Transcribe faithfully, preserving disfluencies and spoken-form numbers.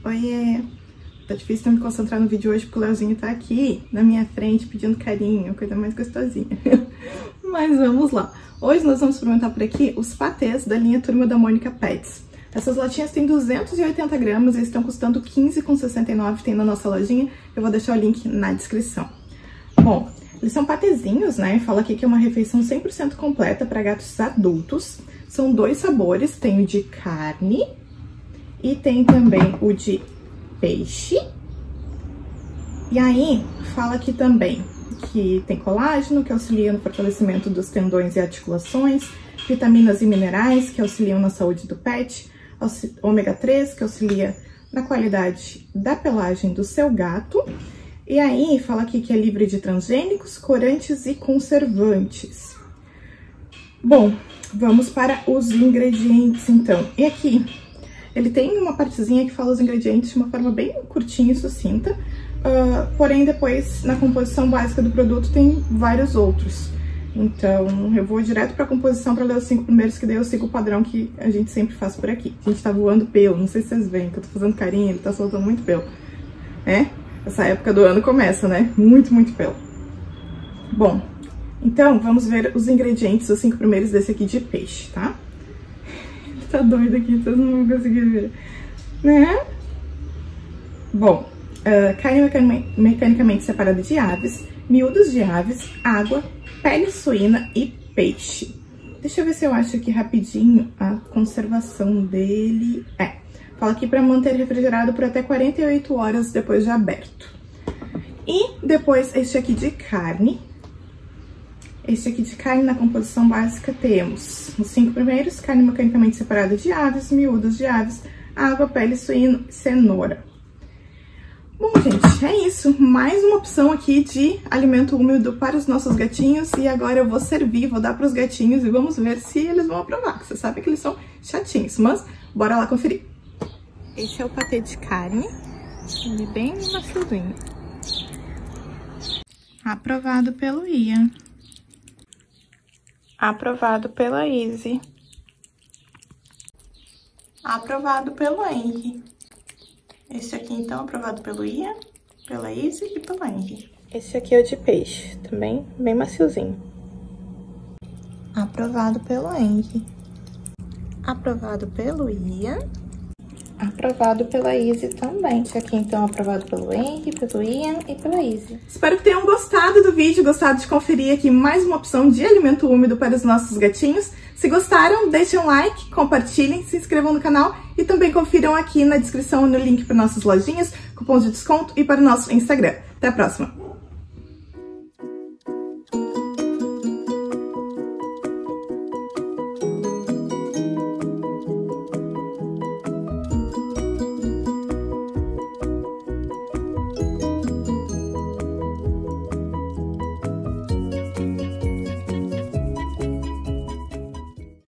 Oiê! Tá difícil me concentrar no vídeo hoje porque o Leozinho tá aqui na minha frente pedindo carinho, coisa mais gostosinha. Mas vamos lá. Hoje nós vamos experimentar por aqui os patês da linha Turma da Mônica Pets. Essas latinhas têm duzentos e oitenta gramas e estão custando quinze reais e sessenta e nove centavos, tem na nossa lojinha. Eu vou deixar o link na descrição. Bom, eles são patezinhos, né? Fala aqui que é uma refeição cem por cento completa para gatos adultos. São dois sabores, tem o de carne e tem também o de peixe. E aí, fala aqui também que tem colágeno, que auxilia no fortalecimento dos tendões e articulações, vitaminas e minerais, que auxiliam na saúde do pet, ômega três, que auxilia na qualidade da pelagem do seu gato. E aí, fala aqui que é livre de transgênicos, corantes e conservantes. Bom, vamos para os ingredientes, então. E aqui, ele tem uma partezinha que fala os ingredientes de uma forma bem curtinha e sucinta, uh, porém depois, na composição básica do produto, tem vários outros. Então, eu vou direto para a composição para ler os cinco primeiros, que daí eu sigo o padrão que a gente sempre faz por aqui. A gente tá voando pelo, não sei se vocês veem, que eu tô fazendo carinho, ele tá soltando muito pelo. É, essa época do ano começa, né? Muito, muito pelo. Bom, então vamos ver os ingredientes, os cinco primeiros desse aqui de peixe, tá? Tá doido aqui, vocês não vão conseguir ver, né? Bom, uh, carne mecan mecanicamente separada de aves, miúdos de aves, água, pele suína e peixe. Deixa eu ver se eu acho aqui rapidinho a conservação dele. É, fala aqui para manter refrigerado por até quarenta e oito horas depois de aberto. E depois este aqui de carne. Este aqui de carne, na composição básica, temos os cinco primeiros: carne mecanicamente separada de aves, miúdos de aves, água, pele suína e cenoura. Bom, gente, é isso. Mais uma opção aqui de alimento úmido para os nossos gatinhos. E agora eu vou servir, vou dar para os gatinhos e vamos ver se eles vão aprovar. Você sabe que eles são chatinhos, mas bora lá conferir. Esse é o patê de carne, ele é bem maciozinho. Aprovado pelo Ian. Aprovado pela Izzy. Aprovado pelo Henry. Esse aqui, então, aprovado pelo Ian, pela Izzy e pelo Henry. Esse aqui é o de peixe, também bem maciozinho. Aprovado pelo Henry. Aprovado pelo Ian. Aprovado pela Izzy também. Esse aqui, então, aprovado pelo Henry, pelo Ian e pela Izzy. Espero que tenham gostado do vídeo, gostado de conferir aqui mais uma opção de alimento úmido para os nossos gatinhos. Se gostaram, deixem um like, compartilhem, se inscrevam no canal e também confiram aqui na descrição no link para nossas lojinhas, cupons de desconto e para o nosso Instagram. Até a próxima!